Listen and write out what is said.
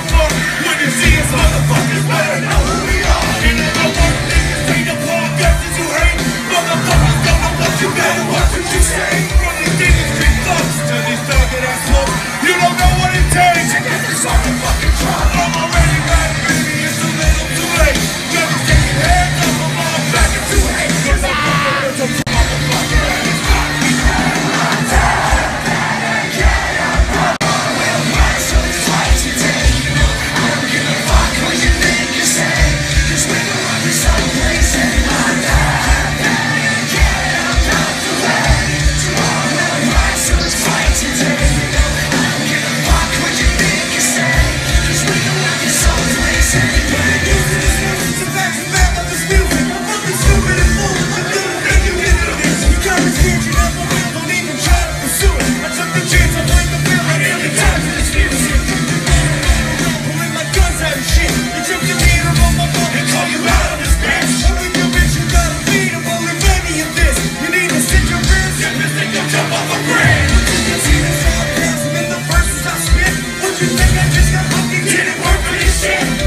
for. When you see us, motherfuckers better know who we are. And if the worst niggas say the podcasters you hate, motherfuckers don't know what you better watch what you say. From these demon street thugs to these faggot ass looks, you don't know what it takes to get this motherfucking drop. I'm already back, baby, it's too little too late. Never take your hands off of my back and too hate. Cause I'm fucking with a motherfucker. You think I just got fucking get it work for this shit?